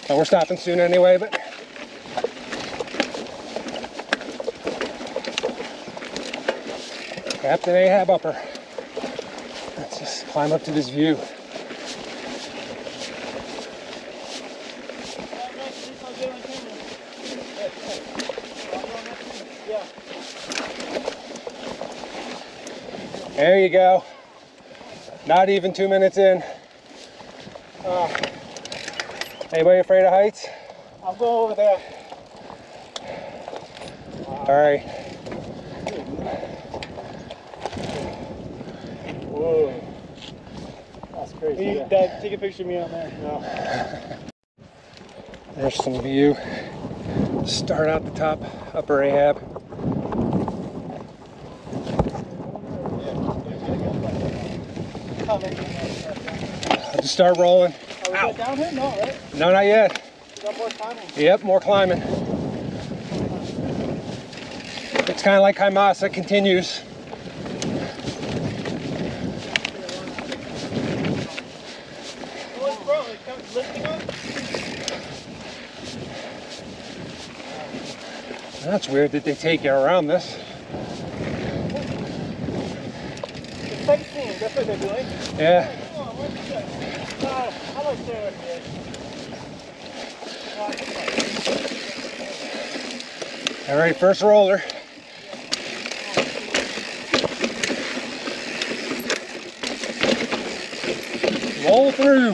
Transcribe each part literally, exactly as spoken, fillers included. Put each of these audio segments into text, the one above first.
Well, we're stopping soon anyway, but Captain Ahab upper. Let's just climb up to this view. There you go. Not even two minutes in. Uh, anybody afraid of heights? I'll go over there. All right. Whoa. That's crazy. You, yeah. Dad, take a picture of me on there. No. There's some view. Start out the top, Upper Ahab. I'll just start rolling. Oh, is that down here? No, right? No, not yet. You got more climbing? Yep, more climbing. It's kind of like Kaimasa, continues. What's wrong? It comes lifting up? That's weird that they take you around this. It's sightseeing, that's what they're doing. Yeah. Come on, where's the uh, how much there is? All right, first roller. Roll through.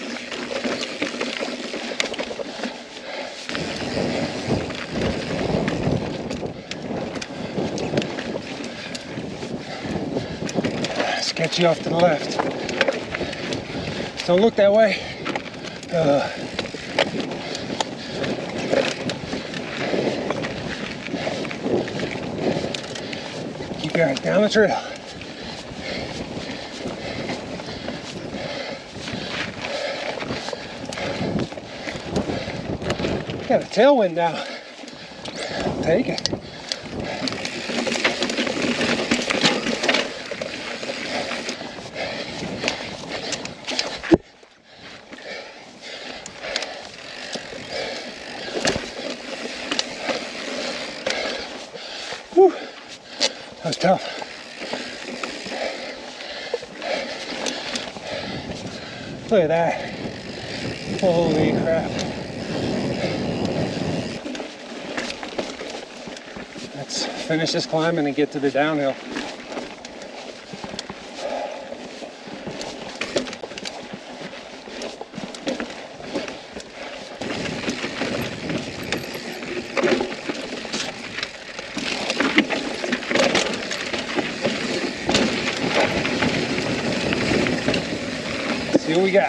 Get you off to the left. Don't look that way. Uh, keep going down the trail. Got a tailwind now. I'll take it. Whew. That was tough. Look at that. Holy crap. Let's finish this climb and get to the downhill. See what we got.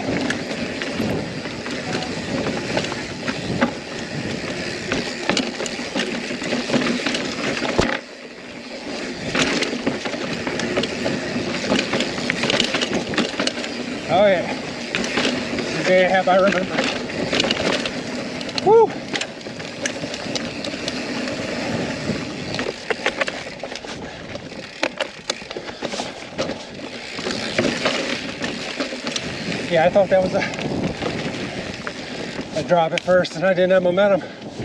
Oh yeah, the day I have I remember. Woo! Yeah, I thought that was a, a drop at first and I didn't have momentum.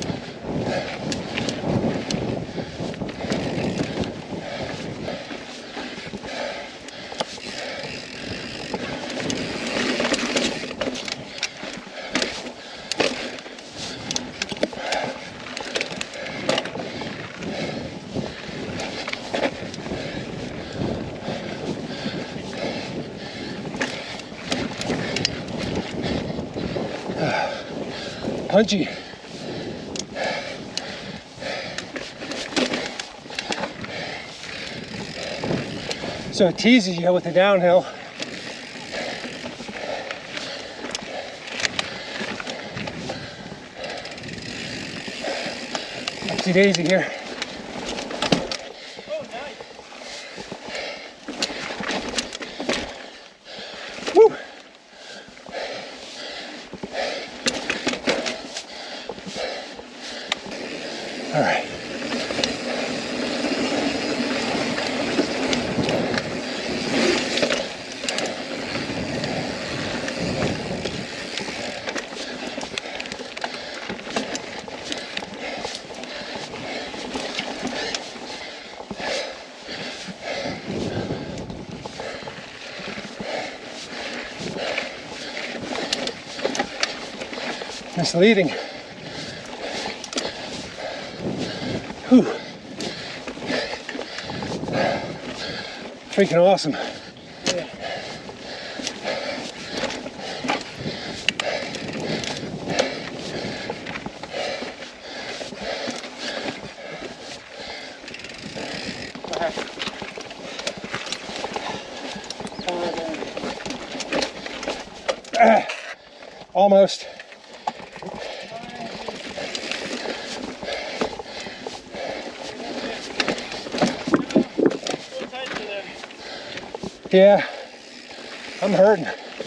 Punchy. So it teases you with the downhill. Upsy daisy here. Oh, nice. Woo! All right. misleading. Whew. Freaking awesome. Yeah. Uh, almost. Yeah, I'm hurting.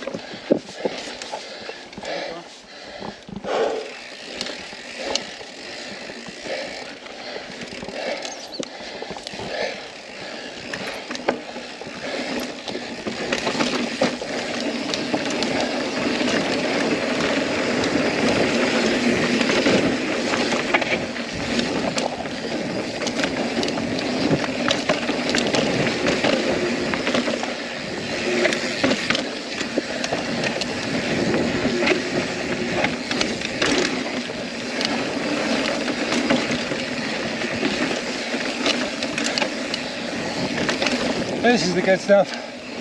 This is the good stuff.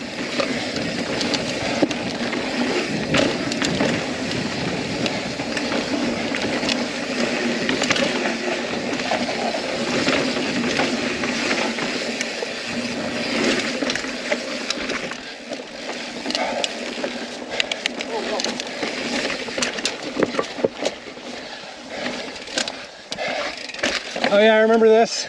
Oh yeah, I remember this.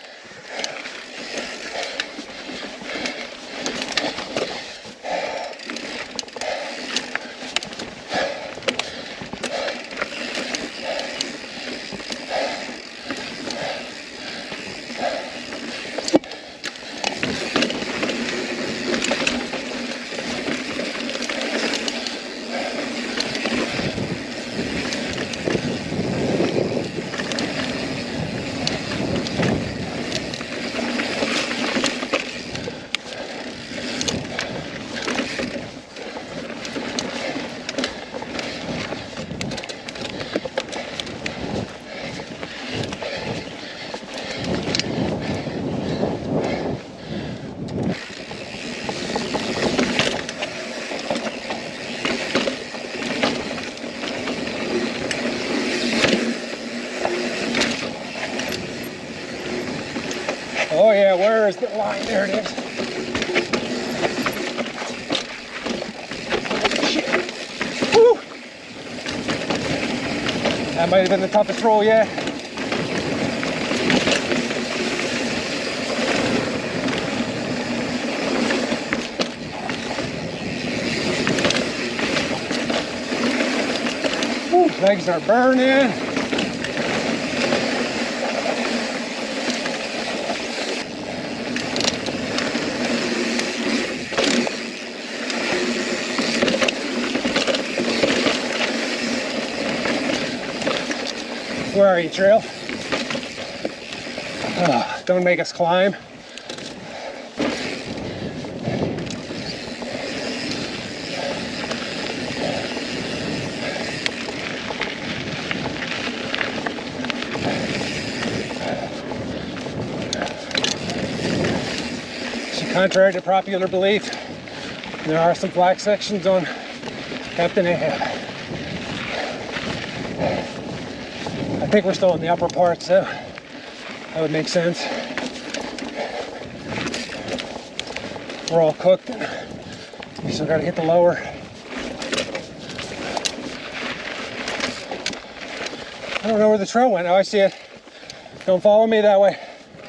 Oh yeah, where is the line? There it is. Woo! That might have been the toughest roll yet. Woo, legs are burning. Where are you, Trail? Oh, don't make us climb. So contrary to popular belief, there are some flat sections on Captain Ahab. I think we're still in the upper part, so that would make sense. We're all cooked. We still gotta hit the lower. I don't know where the trail went. Oh, I see it. Don't follow me that way.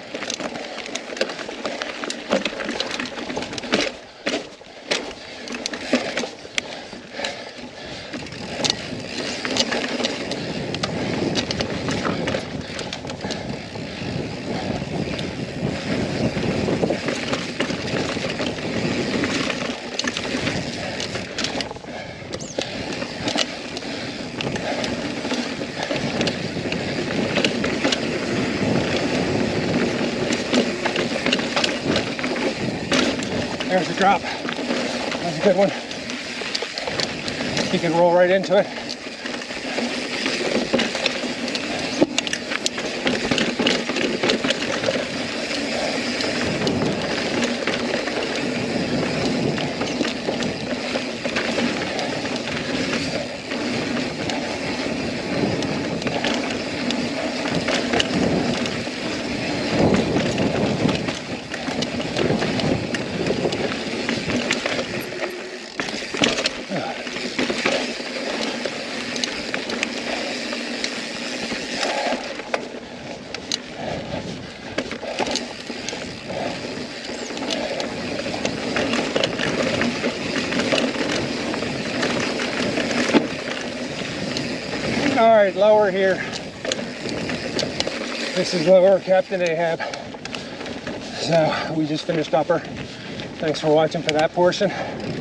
There's the drop. That's a good one. You can roll right into it. All right, lower here. This is lower, Captain Ahab. So we just finished upper. Thanks for watching for that portion.